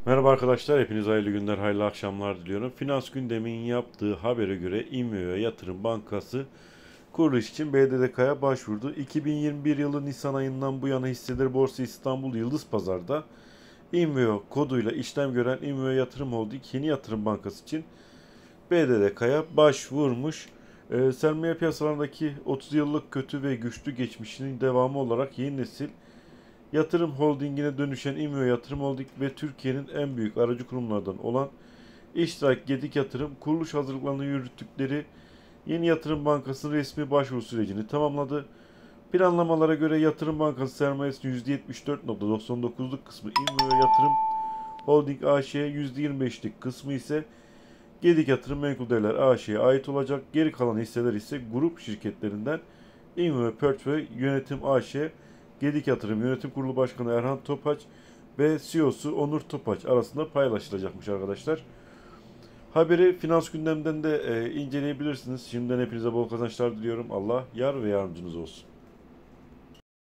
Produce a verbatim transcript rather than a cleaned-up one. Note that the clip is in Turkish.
Merhaba arkadaşlar, hepinize hayırlı günler, hayırlı akşamlar diliyorum. Finans Gündem'in yaptığı habere göre İMVÖ Yatırım Bankası kuruluş için B D D K'ya başvurdu. iki bin yirmi bir yılı Nisan ayından bu yana hisseleri Borsa İstanbul Yıldız Pazar'da İMVÖ koduyla işlem gören İMVÖ Yatırım Holding Yeni Yatırım Bankası için B D D K'ya başvurmuş. Ee, sermaye piyasalarındaki otuz yıllık kötü ve güçlü geçmişinin devamı olarak yeni nesil yatırım holdingine dönüşen İMVÖ Yatırım Holding ve Türkiye'nin en büyük aracı kurumlardan olan İştirak Gedik Yatırım kuruluş hazırlıklarını yürüttükleri Yeni Yatırım Bankası'nın resmi başvuru sürecini tamamladı. Planlamalara göre Yatırım Bankası sermayesinin yüzde yetmiş dört virgül doksan dokuzluk kısmı İMVÖ Yatırım Holding A Ş'ye, yüzde yirmi beşlik kısmı ise Gedik Yatırım Menkul Değerler A Ş'ye ait olacak. Geri kalan hisseler ise grup şirketlerinden İMVÖ Portföy Yönetim A Ş, Gedik Yatırım Yönetim Kurulu Başkanı Erhan Topaç ve C E O'su Onur Topaç arasında paylaşılacakmış arkadaşlar. Haberi Finans Gündem'den de e, inceleyebilirsiniz. Şimdiden hepinize bol kazançlar diliyorum. Allah yar ve yardımcınız olsun.